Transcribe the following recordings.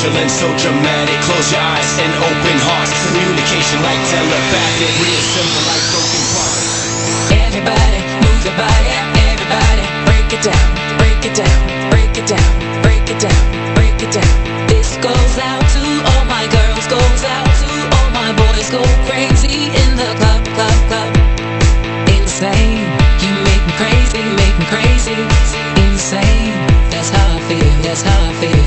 nonchalant, so dramatic. Close your eyes and open hearts. Communication like telepathic, real simple like broken parts. Everybody move your body, everybody break it down, break it down, break it down, break it down, break it down. This goes out to all my girls, goes out to all my boys. Go crazy in the club, club, club. Insane, you make me crazy, make me crazy. Insane, that's how I feel, that's how I feel.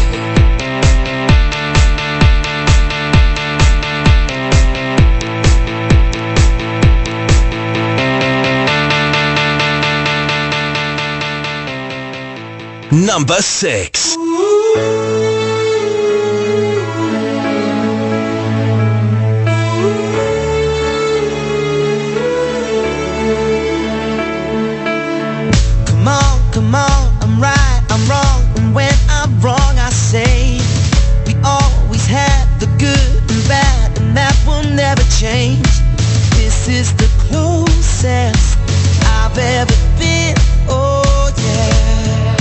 Number 6. Come on, I'm right, I'm wrong, and when I'm wrong I say we always had the good and bad, and that will never change. This is the closest I've ever been, oh yeah.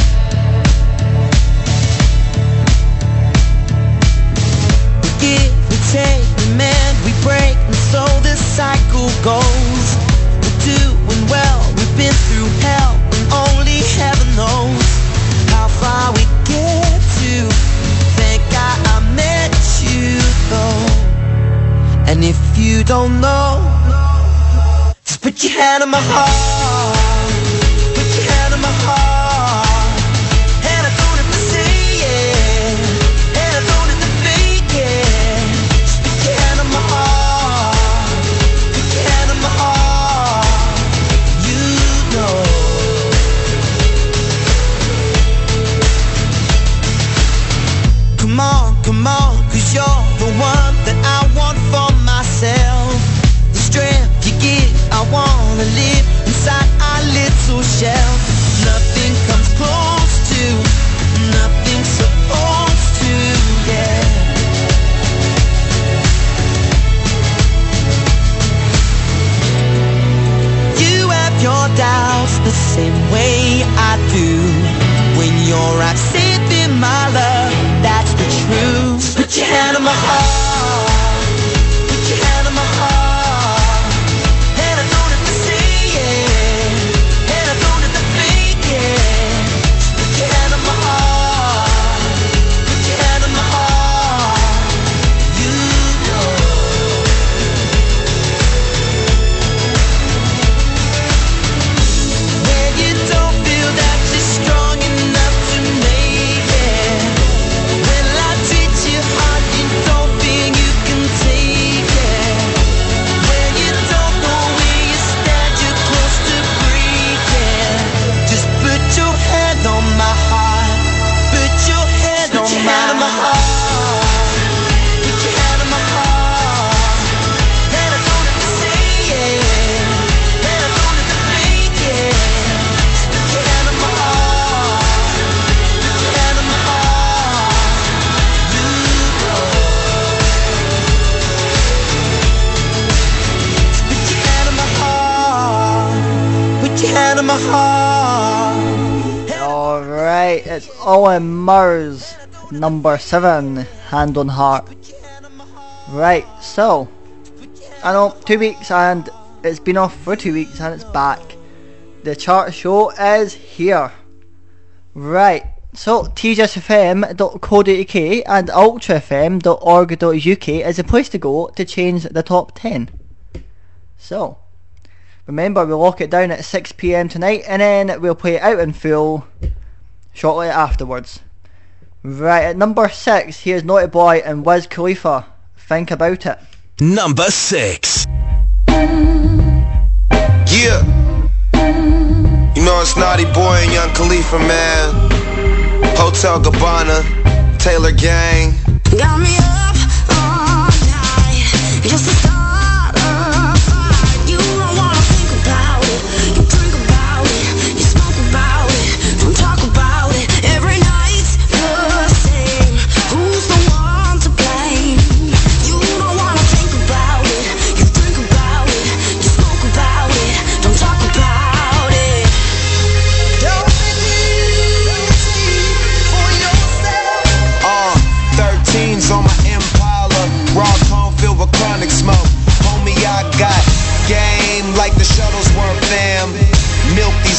We give, we take, we mend, we break, and so the cycle goes. We're doing well, we've been through hell, only heaven knows how far we get to. Thank God I met you though. And if you don't know, just put your hand on my heart. Put your hand on my heart. And I don't have to say it, and I don't have to fake it. Just put your hand on my heart. Put your hand on my heart. You know. Come on, cause you're the one that I want for myself. The strength you give, I wanna live inside our little shell. Nothing comes close to, nothing's supposed to, yeah. You have your doubts the same way I do. When you're out saving my love, that's the truth. Put your hand on my heart. Put your hand on my heart. And I don't have to say it, and I don't have to fake it. Put your hand on my heart. Put your hand on my heart. You know. When you don't feel that you're strong enough to make it, when life treats you hard, you don't feel you can take it. When you don't know where you stand, you're close to breaking. Just put your hand on my heart. Put your hand on my heart. Put your hand on my heart. And I don't have to say it, and I don't have to fake it. Just put your hand on my heart. Put your hand on my heart. You know. Just put your hand on my heart. Put your hand on my heart. Alright, it's Owen Murs, number 7, Hand on Heart. Right, so I know 2 weeks and it's been off for 2 weeks and it's back. The chart show is here. Right, so tjsfm.co.uk and ultrafm.org.uk is the place to go to change the top 10. So remember, we'll lock it down at 6 PM tonight and then we'll play it out in full shortly afterwards. Right, at number 6, here's Naughty Boy and Wiz Khalifa, Think About It. Number 6. Yeah. You know it's Naughty Boy and Young Khalifa, man. Hotel Gabbana, Taylor Gang. Got me up all night just to start a fight. You don't wanna think about it. You drink about it. You smoke about it. Don't talk about it. Every night's the same. Who's the one to blame? You don't wanna think about it. You drink about it. You smoke about it. Don't talk about it. Don't make me see for yourself.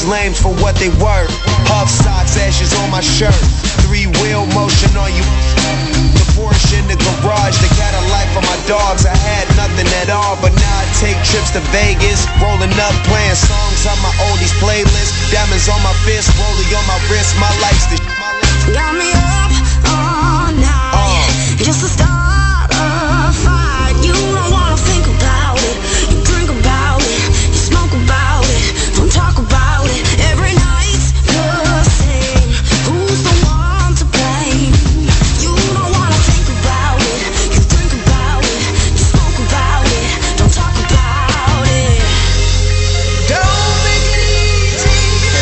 lames for what they were. Huff socks, ashes on my shirt. Three-wheel motion on you. The Porsche in the garage, the Cadillac for my dogs. I had nothing at all, but now I take trips to Vegas. Rolling up, playing songs on my oldies playlist. Diamonds on my fist, rolling on my wrist. My life's the Got me up all night just to start a fight. You don't wanna think about it. You drink about it. You smoke about it. Don't talk about it. Every night's the same. Who's the one to blame? You don't wanna think about it. You drink about it. You smoke about it. Don't talk about it. Don't make it easy.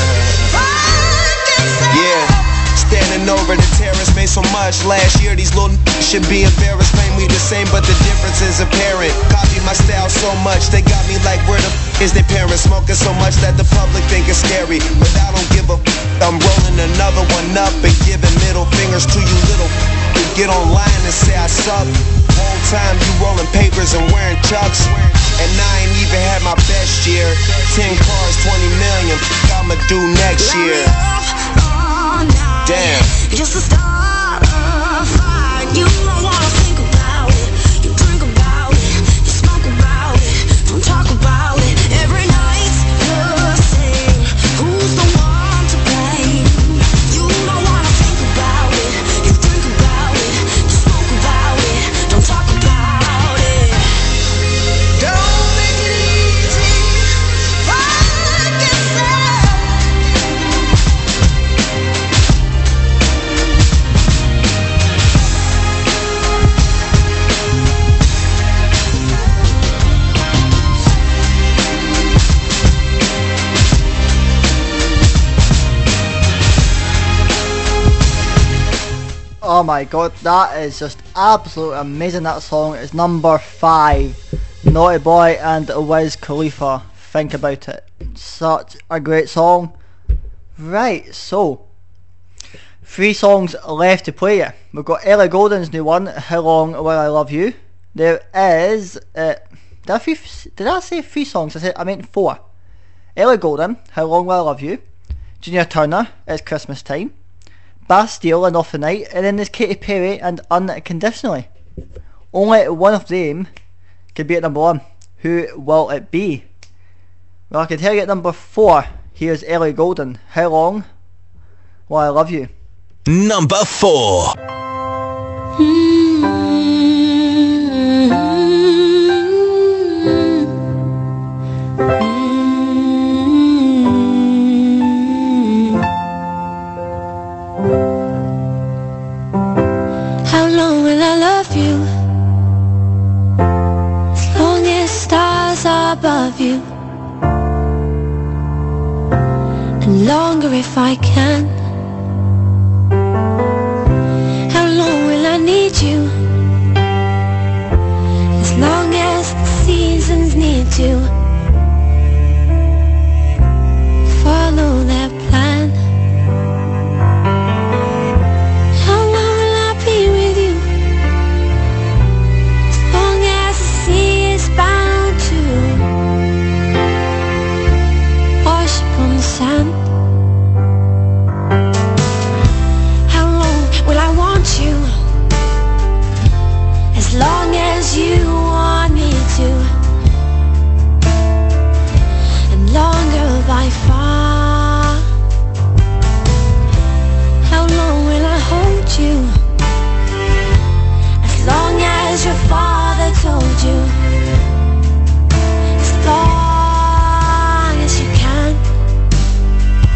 yeah. Standing over the terrace, made so much last year. These little should be embarrassed. Claim we the same, but the difference is apparent. Copy my style so much, they got me like, where the is their parents? Smoking so much that the public think it's scary, but I don't give a I'm rolling another one up and giving middle fingers to you little get online and say I suck. Whole time you rolling papers and wearing chucks, and I ain't even had my best year. 10 cars, 20 million, I'ma do next year. Damn. Just to start a fight. You don't wanna think about it. You drink about it. You smoke about it. Don't talk about it. Every night's the same. Who's the one to blame? You don't wanna think about it. You drink about it. You smoke about it. Don't talk about it. Don't make it easy. Fuck yourself. Oh my god, that is just absolutely amazing. That song is number 5, Naughty Boy and Wiz Khalifa. Think about it. Such a great song. Right, so 3 songs left to play you. We've got Ellie Goulding's new one, How Long Will I Love You. There is did I say 3 songs? I meant 4. Ellie Goulding, How Long Will I Love You. Junior Turner, It's Christmas Time. Bastille and Off the Night, and then there's Katy Perry and Unconditionally. Only one of them could be at number 1. Who will it be? Well, I can tell you at number 4, here's Ellie Goulding, How Long Will I Love You. Number 4. How long will I love you? As long as stars are above you, and longer if I can. How long will I need you? As long as the seasons need to follow their plan. How long will I want you? As long as you want me to, and longer by far. How long will I hold you? As long as your father told you. As long as you can.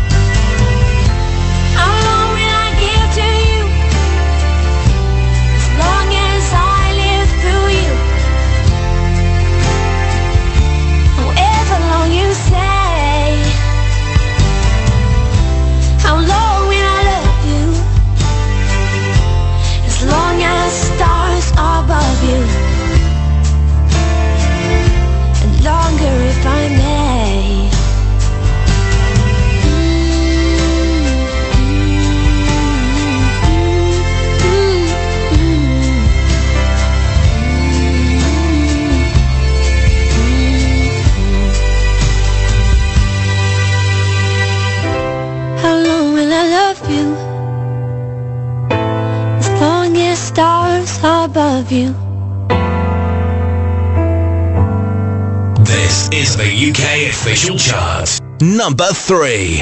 love you. This is the UK official chart. Number 3.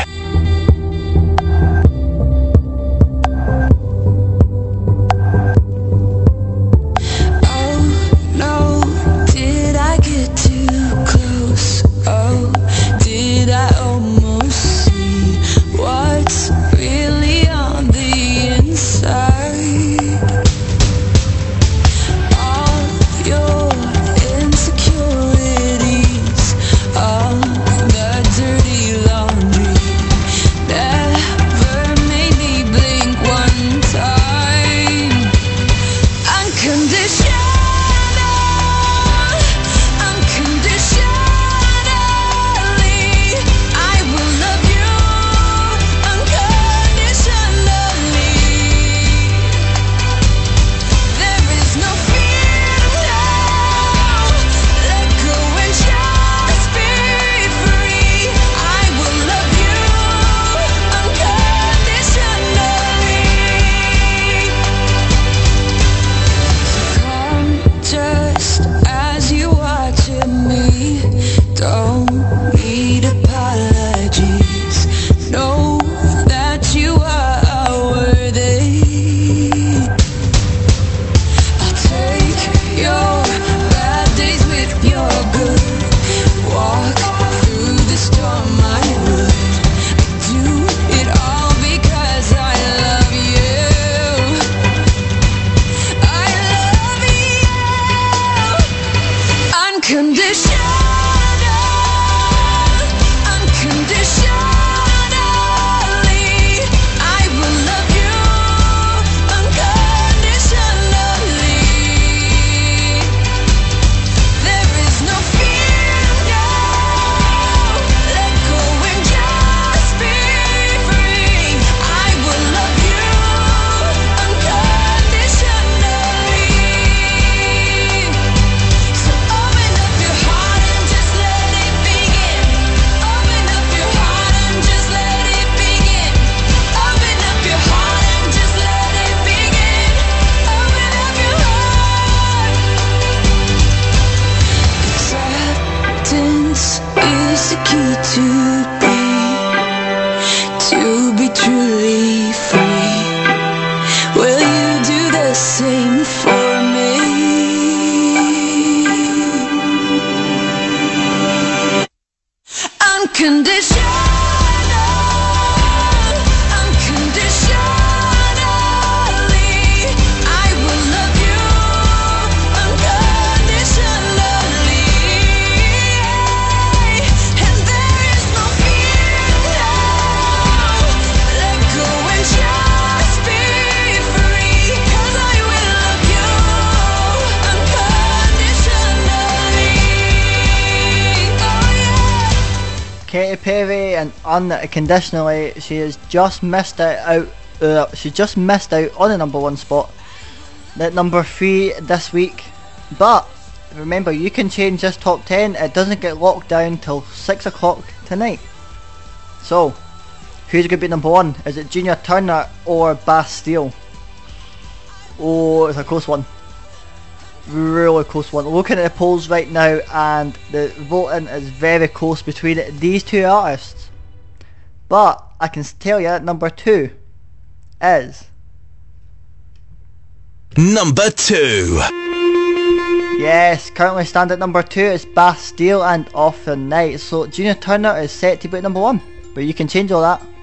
Katy Perry and Unconditionally. She has just missed out. She just missed out on the number 1 spot. At number 3 this week. But remember, you can change this top 10. It doesn't get locked down till 6 o'clock tonight. So, who's going to be number 1? Is it Gina Turner or Bastille? Oh, it's a close one. Really close one. Looking at the polls right now, and the voting is very close between these two artists. But I can tell you, number 2 is number 2. Yes, currently stand at number 2 is Bastille and Off the Night. So Gina Turner is set to be at number 1, but you can change all that.